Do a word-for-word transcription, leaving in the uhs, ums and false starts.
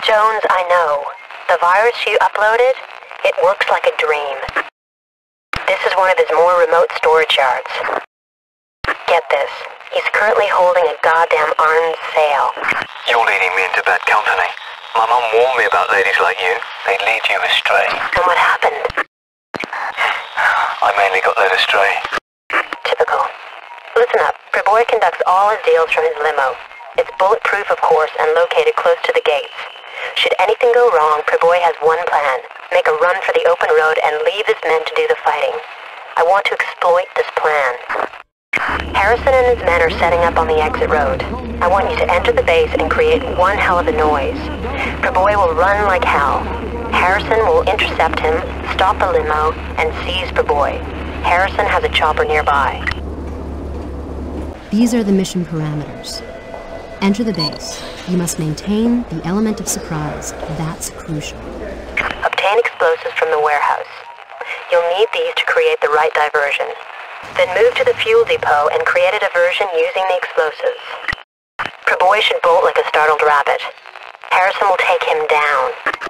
Jones, I know. The virus you uploaded, it works like a dream. This is one of his more remote storage yards. Get this. He's currently holding a goddamn arms sale. You're leading me into bad company. My mum warned me about ladies like you. They lead you astray. And what happened? I mainly got led astray. Typical. Listen up. Preboy conducts all his deals from his limo. It's bulletproof, of course, and located close to the gates. Should anything go wrong, Preboy has one plan. Make a run for the open road and leave his men to do the fighting. I want to exploit this plan. Harrison and his men are setting up on the exit road. I want you to enter the base and create one hell of a noise. Preboy will run like hell. Harrison will intercept him, stop the limo, and seize Preboy. Harrison has a chopper nearby. These are the mission parameters. Enter the base. You must maintain the element of surprise. That's crucial. Obtain explosives from the warehouse. You'll need these to create the right diversion. Then move to the fuel depot and create a diversion using the explosives. Preboy should bolt like a startled rabbit. Harrison will take him down.